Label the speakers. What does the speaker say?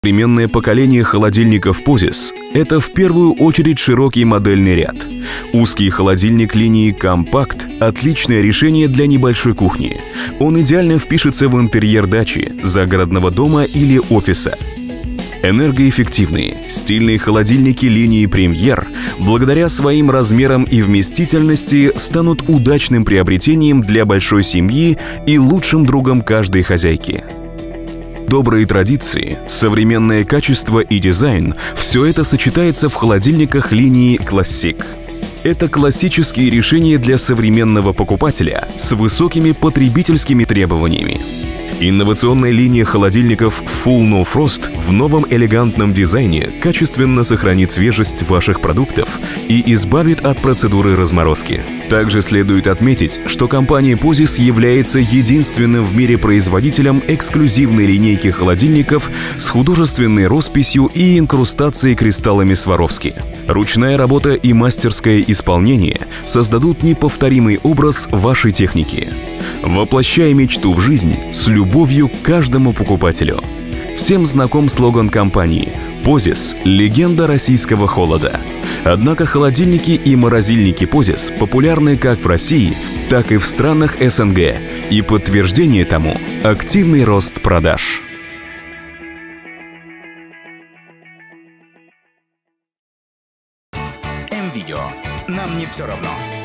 Speaker 1: Современное поколение холодильников POSIS – это в первую очередь широкий модельный ряд. Узкий холодильник линии «Компакт» – отличное решение для небольшой кухни. Он идеально впишется в интерьер дачи, загородного дома или офиса. Энергоэффективные, стильные холодильники линии «Премьер» благодаря своим размерам и вместительности станут удачным приобретением для большой семьи и лучшим другом каждой хозяйки. Добрые традиции, современное качество и дизайн – все это сочетается в холодильниках линии «Classic». Это классические решения для современного покупателя с высокими потребительскими требованиями. Инновационная линия холодильников Full No Frost в новом элегантном дизайне качественно сохранит свежесть ваших продуктов и избавит от процедуры разморозки. Также следует отметить, что компания POSIS является единственным в мире производителем эксклюзивной линейки холодильников с художественной росписью и инкрустацией кристаллами Сваровски. Ручная работа и мастерское исполнение создадут неповторимый образ вашей техники. Воплощая мечту в жизнь с любовью к каждому покупателю. Всем знаком слоган компании POSIS – легенда российского холода. Однако холодильники и морозильники POSIS популярны как в России, так и в странах СНГ, и подтверждение тому – активный рост продаж.
Speaker 2: М-Видео. Нам не все равно.